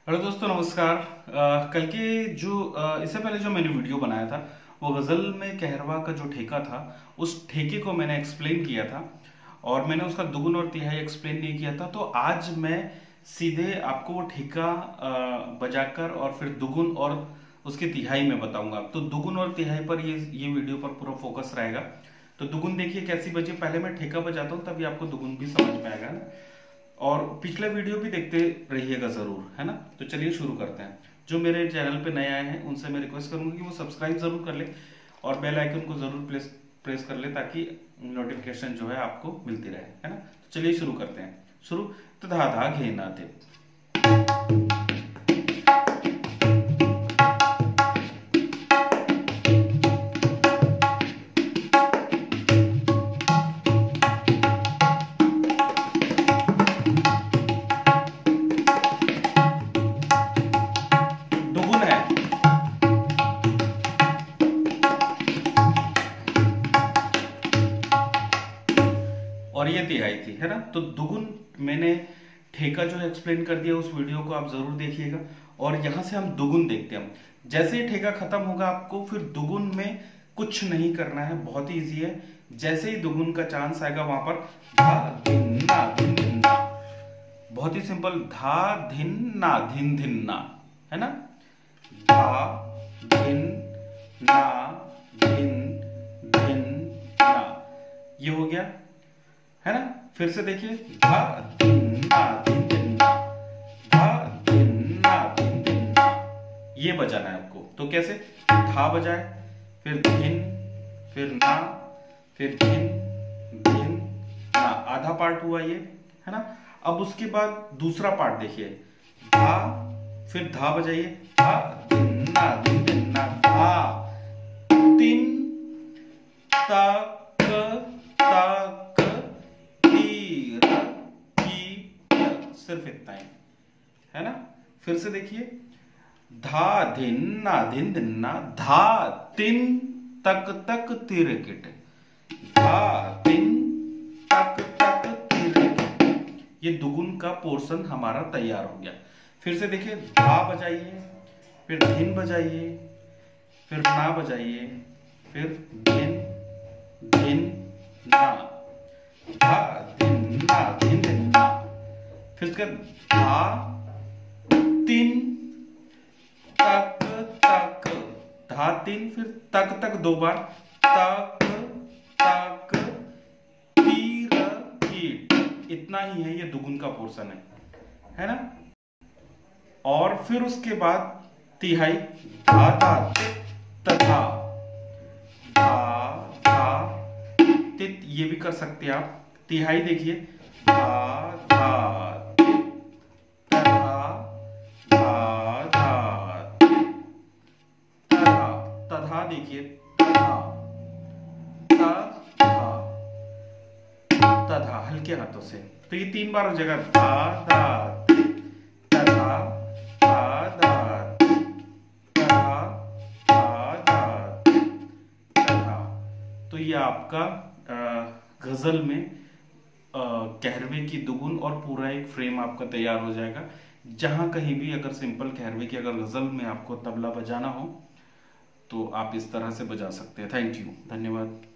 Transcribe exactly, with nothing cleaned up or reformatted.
Hello दोस्तों, नमस्कार। अ, कल के जो अ, इससे पहले जो मैंने वीडियो बनाया था वो गज़ल में कहरवा का जो ठेका था उस ठेके को मैंने एक्सप्लेन किया था और मैंने उसका दुगुन और तिहाई एक्सप्लेन नहीं किया था। तो आज मैं सीधे आपको वो ठेका अ, बजाकर और फिर दुगुन और उसके तिहाई में बताऊंगा। तो दुगुन और तिहाई पर ये ये वीडियो पर पूरा फोकस रहेगा। तो दुगुन देखिए कैसी बजी, पहले मैं ठेका बजाता हूँ तभी आपको दुगुन भी समझ में आएगा ना। और पिछला वीडियो भी देखते रहिएगा जरूर, है ना। तो चलिए शुरू करते हैं। जो मेरे चैनल पे नए आए हैं उनसे मैं रिक्वेस्ट करूंगा कि वो सब्सक्राइब जरूर कर ले और बेल आइकन को जरूर प्रेस प्रेस कर ले ताकि नोटिफिकेशन जो है आपको मिलती रहे, है ना। तो चलिए शुरू करते हैं। शुरू तो धा धा घेना थे। दुगुन है और ये तिहाई थी, है ना। तो दुगुन मैंने ठेका जो है एक्सप्लेन कर दिया, उस वीडियो को आप जरूर देखिएगा। और यहां से हम दुगुन देखते हैं। जैसे ही ठेका खत्म होगा आपको फिर दुगुन में कुछ नहीं करना है, बहुत ही इजी है। जैसे ही दुगुन का चांस आएगा वहां पर धा धिन ना धिन धिन ना, बहुत ही सिंपल, धा धिन ना धिन धिन ना, है ना। धा धिन ना धिन धिन ना, ये हो गया, है ना। फिर से देखिए, धा धिन ना धिन धिन ना, धा धिन ना धिन धिन ना, ये बजाना है आपको। तो कैसे, धा बजाए, फिर धिन, फिर ना, फिर धिन धिन ना, आधा पार्ट हुआ ये, है ना। अब उसके बाद दूसरा पार्ट देखिए, धा, फिर धा बजाइए, धा धिन ना धिन धिन ना, धा तीन तक तक तीर की, सिर्फ इतना ही, है ना। फिर से देखिए, धा धिन ना धिन धिन ना, धा तीन तक तक तीर किट, धा तीन तक तक तीर किट। ये दुगुन का पोर्शन हमारा तैयार हो गया। फिर से देखिए, धा बजाइए, फिर धिन बजाइए, फिर ना बजाइए, फिर धिन धिन ना, धा धिन ना धिन धिन ना, फिर उसके धा तीन तक तक, धा तीन, फिर तक तक दो बार, तक तक तीर कीट। इतना ही है, ये दुगुन का पोर्शन है, है ना। और फिर उसके बाद तिहाई, धा धा तथा, धा धा तित, ये भी कर सकते हैं आप। तिहाई देखिए, धा धा तथा, धा धा तथा, तथा देखिए, तथा तथा तथा, हल्के हाथों से। तो ये तीन बार हो जाएगा, धा धा तथा, धा धा तथा, धा धा तथा। तो ये आपका गजल में आ, कहरवे की दुगुन और पूरा एक फ्रेम आपका तैयार हो जाएगा। जहां कहीं भी अगर सिंपल कहरवे की अगर गजल में आपको तबला बजाना हो तो आप इस तरह से बजा सकते हैं। थैंक यू, धन्यवाद।